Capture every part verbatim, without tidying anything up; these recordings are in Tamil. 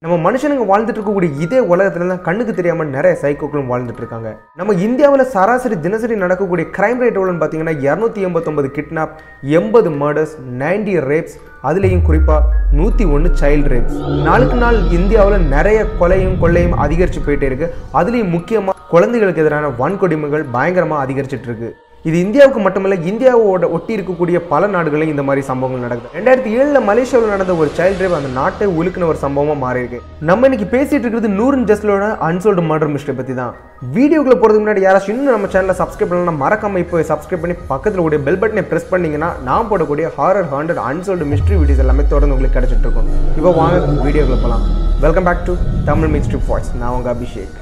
நம்ம மனுஷனுங்க வாழ்ந்துட்டு இருக்கக்கூடிய இதே உலகத்துல தான் கண்ணுக்கு தெரியாம நிறைய சைக்கோக்களும் வாழ்ந்துட்டு இருக்காங்க. நம்ம இந்தியாவில் சராசரி தினசரி நடக்கக்கூடிய கிரைம் ரேட் எவ்வளோன்னு பார்த்தீங்கன்னா இருநூத்தி எண்பத்தொன்பது கிட்னாப், எண்பது மர்டர்ஸ், நைன்டி ரேப்ஸ், அதுலேயும் குறிப்பாக நூற்றி ஒன்று சைல்டு ரேப்ஸ். நாளுக்கு நாள் இந்தியாவில் நிறைய கொலையும் கொள்ளையும் அதிகரித்து போயிட்டே இருக்கு. அதுலேயும் முக்கியமாக குழந்தைகளுக்கு எதிரான வன்கொடுமைகள் பயங்கரமாக அதிகரிச்சிட்டு இருக்கு. இது இந்தியாவுக்கு மட்டுமல்ல, இந்தியாவோட ஒட்டி இருக்கக்கூடிய பல நாடுகளிலும் இந்த மாதிரி சம்பவங்கள் நடக்குது. ரெண்டாயிரத்தி ஏழுல மலேசியாவில் நடந்த ஒரு சைல்டு ரேப் அந்த நாட்டை உலுக்கின ஒரு சம்பவமா மாறி இருக்கு. நம்ம இன்னைக்கு பேசிட்டு இருக்கிறது நூரின் ஜஸ்லோட அன்சோல்டு மர்டர் மிஸ்டரி பத்தி தான். வீடியோக்குள்ள போறதுக்கு முன்னாடி யாராச்சும் இன்னும் நம்ம சேனலை சப்ஸ்கிரைப் பண்ணலாம், மறக்காம இப்போ சப்ஸ்கிரைப் பண்ணி பக்கத்தில் கூடிய பெல் பட்டனை பிரஸ் பண்ணீங்கன்னா நான் போடக்கூடிய horror haunted unsolved mystery videos எல்லாமே தொடர்ந்து உங்களுக்கு கிடைச்சிட்டு இருக்கும். இப்போ வாங்க வீடியோக்குள்ள போகலாம். Welcome back to Tamil mystery voice. நான் உங்க Abhishek.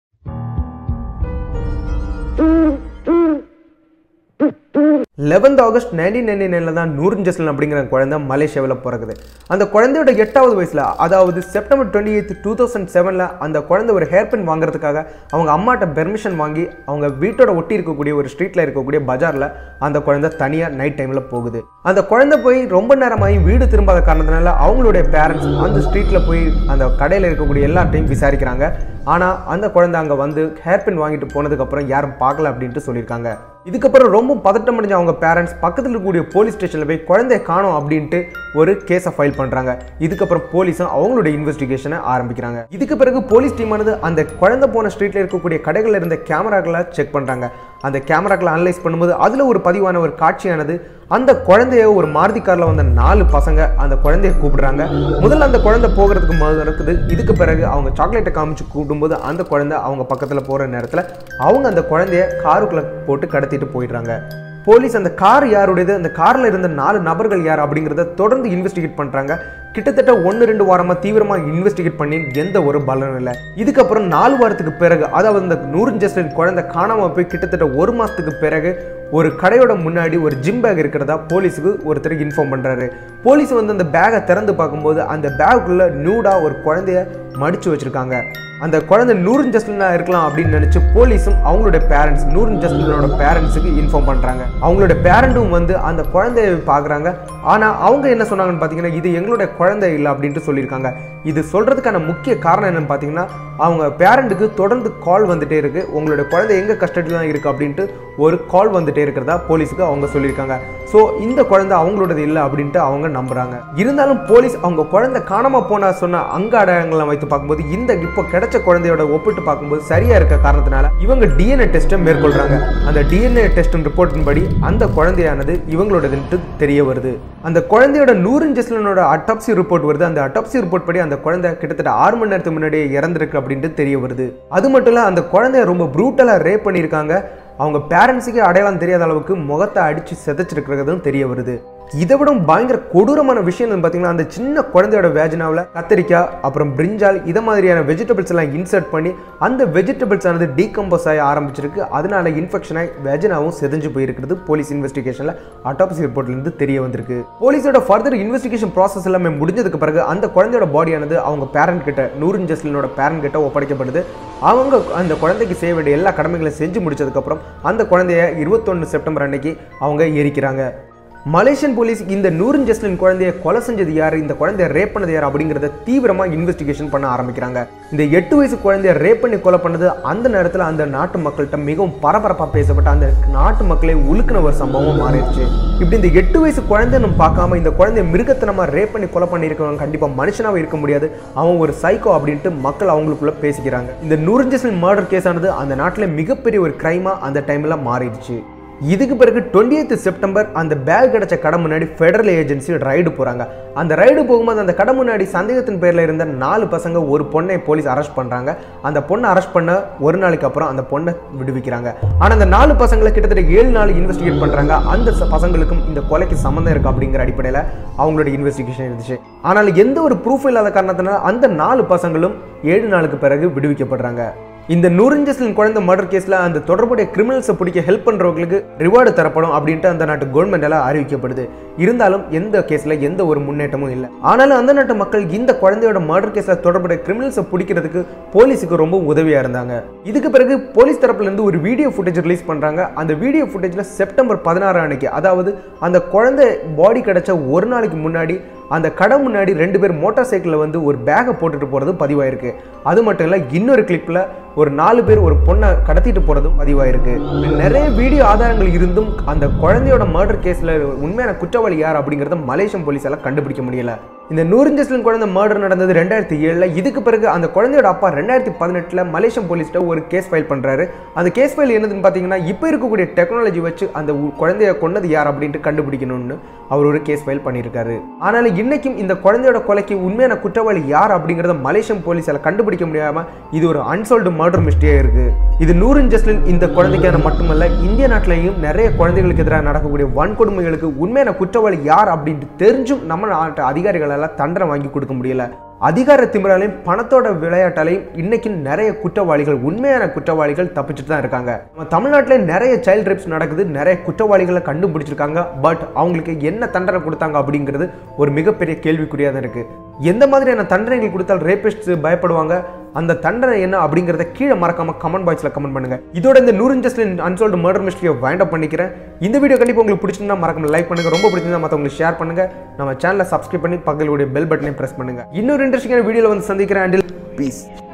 Eleventh August nineteen ninety நைன்ல தான் நூரின் ஜஸ்லன் அப்படிங்கிற குழந்தை மலேசியாவில் பிறகுது. அந்த குழந்தையோட எட்டாவது வயசுல, அதாவது September twenty eight two thousand செவன்ல அந்த குழந்தை ஒரு ஹேர்பின் வாங்குறதுக்காக அவங்க அம்மாட்ட பெர்மிஷன் வாங்கி அவங்க வீட்டோட ஒட்டி இருக்கக்கூடிய ஒரு ஸ்ட்ரீட்ல இருக்கக்கூடிய பஜார்ல அந்த குழந்தை தனியா நைட் டைம்ல போகுது. அந்த குழந்தை போய் ரொம்ப நேரமாகி வீடு திரும்பாத காரணத்தினால அவங்களுடைய பேரண்ட்ஸ் அந்த ஸ்ட்ரீட்ல போய் அந்த கடையில் இருக்கக்கூடிய எல்லாத்தையும் விசாரிக்கிறாங்க. ஆனா அந்த குழந்தை அங்க வந்து ஹேர்பின் வாங்கிட்டு போனதுக்கு அப்புறம் யாரும் பார்க்கல அப்படின்ட்டு சொல்லியிருக்காங்க. இதுக்கப்புறம் ரொம்ப பதட்டம் அடைஞ்ச அவங்க பேரண்ட்ஸ் பக்கத்தில் இருக்கக்கூடிய போலீஸ் ஸ்டேஷனில் போய் குழந்தைய காணோம் அப்படின்ட்டு ஒரு கேஸை ஃபைல் பண்ணுறாங்க. இதுக்கப்புறம் போலீஸும் அவங்களுடைய இன்வெஸ்டிகேஷனை ஆரம்பிக்கிறாங்க. இதுக்கு பிறகு போலீஸ் டீமானது அந்த குழந்தை போன ஸ்ட்ரீட்டில் இருக்கக்கூடிய கடைகளில் இருந்த கேமராக்களை செக் பண்ணுறாங்க. அந்த கேமராக்களை அனலைஸ் பண்ணும்போது அதில் ஒரு பதிவான ஒரு காட்சியானது அந்த குழந்தைய ஒரு மாருதி காரில் வந்த நாலு பசங்க அந்த குழந்தைய கூப்பிடுறாங்க. முதல்ல அந்த குழந்தை போகிறதுக்கு முதல்ல இருக்குது. இதுக்கு பிறகு அவங்க சாக்லேட்டை காமிச்சு கூப்பிடும்போது அந்த குழந்தை அவங்க பக்கத்தில் போகிற நேரத்தில் அவங்க அந்த குழந்தைய காருக்குள்ளே போட்டு கடத்திட்டு போயிடுறாங்க. போலீஸ் அந்த கார் யாருடையது, அந்த காரில் இருந்த நாலு நபர்கள் யார் அப்படிங்கிறத தொடர்ந்து இன்வெஸ்டிகேட் பண்ணுறாங்க. கிட்டத்தட்ட ஒன்று ரெண்டு வாரமாக தீவிரமாக இன்வெஸ்டிகேட் பண்ணி எந்த ஒரு பலனும் இல்லை. இதுக்கப்புறம் நாலு வாரத்துக்கு பிறகு, அதாவது இந்த நூரின் ஜஸ்லின் குழந்தை காணாமல் போய் கிட்டத்தட்ட ஒரு மாதத்துக்கு பிறகு ஒரு கடையோட முன்னாடி ஒரு ஜிம் பேக் இருக்கிறதா போலீஸுக்கு ஒருத்தருக்கு இன்ஃபார்ம் பண்ணுறாரு. போலீஸ் வந்து அந்த பேக்கை திறந்து பார்க்கும்போது அந்த பேக்குள்ள நியூடாக ஒரு குழந்தைய மடித்து வச்சுருக்காங்க. அந்த குழந்தை நூரின் ஜஸ்லினா இருக்கலாம் அப்படின்னு நினச்சி போலீஸும் அவங்களுடைய பேரண்ட்ஸ் நூரின் ஜஸ்லினோட பேரண்ட்ஸுக்கு இன்ஃபார்ம் பண்ணுறாங்க. அவங்களுடைய பேரண்ட்டும் வந்து அந்த குழந்தைய பார்க்குறாங்க. ஆனால் அவங்க என்ன சொன்னாங்கன்னு பார்த்தீங்கன்னா, இது எங்களுடைய குழந்தை இல்லை அப்படின்ட்டு சொல்லியிருக்காங்க. இது சொல்கிறதுக்கான முக்கிய காரணம் என்னன்னு பார்த்தீங்கன்னா, அவங்க பேரண்ட்டுக்கு தொடர்ந்து கால் வந்துட்டே இருக்கு, உங்களுடைய குழந்தை எங்கள் கஸ்டடியில் தான் இருக்குது அப்படின்ட்டு ஒரு கால் வந்துட்டே இருக்கிறதா போலீஸுக்கு அவங்க சொல்லியிருக்காங்க. ஸோ இந்த குழந்தை அவங்களோடது இல்லை அப்படின்ட்டு அவங்க நம்புறாங்க. இருந்தாலும் போலீஸ் அவங்க குழந்தை காணாமல் போனா சொன்ன அங்க அடையாளங்களை வைத்து பார்க்கும்போது இந்த இப்போ கிடைச்ச குழந்தையோட ஒப்பிட்டு பார்க்கும்போது சரியா இருக்க காரணத்தினால இவங்க டிஎன்ஏ டெஸ்ட்டை மேற்கொள்றாங்க. அந்த டிஎன்ஏ டெஸ்ட் ரிப்போர்ட்டின் படி அந்த குழந்தையானது இவங்களோடதுன்ட்டு தெரிய வருது. அந்த குழந்தையோட நூரின் ஜஸ்லினோட அட்டாப்சி ரிப்போர்ட் வருது. அந்த அட்டாப்சி ரிப்போர்ட் படி அந்த குழந்தை கிட்டத்தட்ட ஆறு மணி நேரத்துக்கு முன்னாடியே இறந்திருக்கு அப்படின்ட்டு தெரிய வருது. அது மட்டும் இல்ல, அந்த குழந்தைய ரொம்ப ப்ரூட்டலா ரேப் பண்ணியிருக்காங்க. அவங்க பேரண்ட்ஸுக்கே அடையாளம் தெரியாத அளவுக்கு முகத்தை அடிச்சு செதைச்சிருக்கிறதும் தெரிய வருது. இதை விட பயங்கர கொடூரமான விஷயம் பார்த்தீங்கன்னா, அந்த சின்ன குழந்தையோட வேஜனாவில் கத்திரிக்காய் அப்புறம் பிரிஞ்சால் இதை மாதிரியான வெஜிடபிள்ஸ் எல்லாம் இன்சர்ட் பண்ணி அந்த வெஜிடபிள்ஸ் ஆனது டீகம்போஸ் ஆக ஆரம்பிச்சிருக்கு. அதனால இன்ஃபெக்ஷன் ஆகி வெஜனாவும் செதஞ்சு போயிருக்கிறது போலீஸ் இன்வெஸ்டிகேஷனில் அட்டாப்சி ரிப்போர்ட்லேருந்து தெரிய வந்திருக்கு. போலீஸோட ஃபர்தர் இன்வெஸ்டிகேஷன் ப்ராசஸ் எல்லாமே முடிஞ்சதுக்கு பிறகு அந்த குழந்தையோட பாடியானது அவங்க பேரண்ட் கிட்ட நூரின் ஜஸ்லினோட பேரண்ட் கிட்ட ஒப்படைக்கப்படுது. அவங்க அந்த குழந்தைக்கு செய்ய வேண்டிய எல்லா கடமைகளையும் செஞ்சு முடிச்சதுக்கப்புறம் அந்த குழந்தைய இருபத்தொன்று செப்டம்பர் அன்னைக்கு அவங்க எரிக்கிறாங்க. மலேசியன் போலீஸ் இந்த நூரின் ஜஸ்லின் குழந்தைய கொலை செஞ்சது யார், இந்த குழந்தைய ரேப் பண்ணது யார் அப்படிங்கிறத தீவிரமாக இன்வெஸ்டிகேஷன் பண்ண ஆரம்பிக்கிறாங்க. இந்த எட்டு வயசு குழந்தைய ரேப் பண்ணி கொலை பண்ணது அந்த நேரத்தில் அந்த நாட்டு மக்கள்கிட்ட மிகவும் பரபரப்பாக பேசப்பட்ட அந்த நாட்டு மக்களை உலுக்கின ஒரு சம்பவம் மாறிடுச்சு. இப்படி இந்த எட்டு வயசு குழந்தைன்னு பார்க்காம இந்த குழந்தைய மிருகத்தனமாக ரேப் பண்ணி கொலை பண்ணியிருக்கவங்க கண்டிப்பாக மனுஷனாக இருக்க முடியாது, அவன் ஒரு சைக்கோ அப்படின்ட்டு மக்கள் அவங்களுக்குள்ள பேசிக்கிறாங்க. இந்த நூரின் ஜஸ்லின் மர்டர் கேஸ் ஆனது அந்த நாட்டில் மிகப்பெரிய ஒரு கிரைமாக அந்த டைமில் மாறிடுச்சு. இதுக்கு பிறகு டுவெண்ட்டி எய்த் செப்டம்பர் அந்த பேக் கிடைச்ச கடை முன்னாடி ஃபெடரல் ஏஜென்சி ரைடு போகிறாங்க. அந்த ரைடு போகும்போது அந்த கடை முன்னாடி சந்தேகத்தின் பேரில் இருந்த நாலு பசங்க ஒரு பொண்ணை போலீஸ் அரெஸ்ட் பண்ணுறாங்க. அந்த பொண்ணை அரெஸ்ட் பண்ண ஒரு நாளைக்கு அப்புறம் அந்த பொண்ணை விடுவிக்கிறாங்க. ஆனால் அந்த நாலு பசங்களை கிட்டத்தட்ட ஏழு நாள் இன்வெஸ்டிகேட் பண்ணுறாங்க. அந்த பசங்களுக்கும் இந்த கொலைக்கு சம்மந்தம் இருக்குது அப்படிங்கிற அடிப்படையில் அவங்களோட இன்வெஸ்டிகேஷன் இருந்துச்சு. ஆனால் எந்த ஒரு ப்ரூஃப் இல்லாத காரணத்தினால அந்த நாலு பசங்களும் ஏழு நாளுக்கு பிறகு விடுவிக்கப்படுறாங்க. இந்த நூரின் ஜஸ்லின் குழந்தை மர்டர் கேஸில் அந்த தொடர்புடைய கிரிமினல்ஸை பிடிக்க ஹெல்ப் பண்ணுறவங்களுக்கு ரிவார்டு தரப்படும் அப்படின்ட்டு அந்த நாட்டு கவர்மெண்ட் எல்லாம் அறிவிக்கப்படுது. இருந்தாலும் எந்த கேஸில் எந்த ஒரு முன்னேற்றமும் இல்லை. ஆனாலும் அந்த நாட்டு மக்கள் இந்த குழந்தையோட மர்டர் கேஸில் தொடர்புடைய கிரிமினல்ஸை பிடிக்கிறதுக்கு போலீஸுக்கு ரொம்ப உதவியாக இருந்தாங்க. இதுக்கு பிறகு போலீஸ் தரப்புலேருந்து ஒரு வீடியோ ஃபுட்டேஜ் ரிலீஸ் பண்ணுறாங்க. அந்த வீடியோ ஃபுட்டேஜில் செப்டம்பர் பதினாறு அன்னைக்கு, அதாவது அந்த குழந்தை பாடி கிடைச்ச ஒரு நாளைக்கு முன்னாடி அந்த கடை முன்னாடி ரெண்டு பேர் மோட்டார் சைக்கிளில் வந்து ஒரு பேகை போட்டுட்டு போகிறது பதிவாயிருக்கு. அது மட்டும் இல்லை, இன்னொரு கிளிப்பில் ஒரு நாலு பேர் ஒரு பொண்ணை கடத்திட்டு போகிறதும் பதிவாயிருக்கு. நிறைய வீடியோ ஆதாரங்கள் இருந்தும் அந்த குழந்தையோட மர்டர் கேஸில் உண்மையான குற்றவாளி யார் அப்படிங்கிறத மலேசியன் போலீஸால் கண்டுபிடிக்க முடியல. இந்த நூரின் ஜஸ்லின் குழந்தை மர்டர் நடந்தது ரெண்டாயிரத்தி ஏழுல. இதுக்கு பிறகு அந்த குழந்தையோட அப்பா ரெண்டாயிரத்தி பதினெட்டுல மலேசியன் போலீஸ்கிட்ட ஒரு கேஸ் ஃபைல் பண்றாரு. அந்த கேஸ் ஃபைல் என்னதுன்னு பார்த்தீங்கன்னா, இப்போ இருக்கக்கூடிய டெக்னாலஜி வச்சு அந்த குழந்தைய கொன்னது யார் அப்படின்ட்டு கண்டுபிடிக்கணும்னு அவர் ஒரு கேஸ் ஃபைல் பண்ணியிருக்காரு. ஆனாலும் இன்னைக்கும் இந்த குழந்தையோட கொலைக்கு உண்மையான குற்றவாளி யார் அப்படிங்கிறத மலேசியன் போலீஸால கண்டுபிடிக்க முடியாம இது ஒரு அன்சால்வ்டு மர்டர் மிஸ்டரியா இருக்கு. இது நூரின் ஜஸ்லின் இந்த குழந்தைக்கான மட்டுமல்ல, இந்திய நாட்டிலையும் நிறைய குழந்தைகளுக்கு எதிராக நடக்கக்கூடிய வன்கொடுமைகளுக்கு உண்மையான குற்றவாளி யார் அப்படின்ட்டு தெரிஞ்சும் நம்ம நாட்டு அதிகாரிகள் தண்டனை வாங்கி கொடுக்க முடியல. அதிகார திமிராலையும் பணத்தோட விளையாட்டாலையும் இன்னைக்கு நிறைய குற்றவாளிகள், உண்மையான குற்றவாளிகள் தப்பிச்சுட்டு தான் இருக்காங்க. நம்ம தமிழ்நாட்டிலே நிறைய சைல்ட் ரேப்ஸ் நடக்குது, நிறைய குற்றவாளிகளை கண்டுபிடிச்சிருக்காங்க. பட் அவங்களுக்கு என்ன தண்டனை கொடுத்தாங்க அப்படிங்கிறது ஒரு மிகப்பெரிய கேள்விக்குறியா தான் இருக்கு. எந்த மாதிரியான தண்டனைகள் கொடுத்தால் ரேபிஸ்ட் பயப்படுவாங்க, அந்த தண்டனை என்ன அப்படிங்கிறத கீழே மறக்காம கமெண்ட் பாக்ஸ்ல கமெண்ட் பண்ணுங்க. இதோட இந்த நூரின் ஜஸ்லின் அன்சால்வ்டு மர்டர் மிஸ்டரியை வைண்ட் அப் பண்ணிக்கிறேன். இந்த வீடியோ கண்டிப்பா உங்களுக்கு பிடிச்சிருந்தா மறக்காம லைக் பண்ணுங்க, ரொம்ப பிடிச்சிருந்தா மற்றவங்களுக்கு ஷேர் பண்ணுங்க, நம்ம சேனலை சப்ஸ்கிரைப் பண்ணி பக்கத்துல பெல் பட்டனை பிரஸ் பண்ணுங்க. இன்னொரு இன்ட்ரெஸ்டிங்கான வீடியோல வந்து சந்திக்கிறேன். Until piece.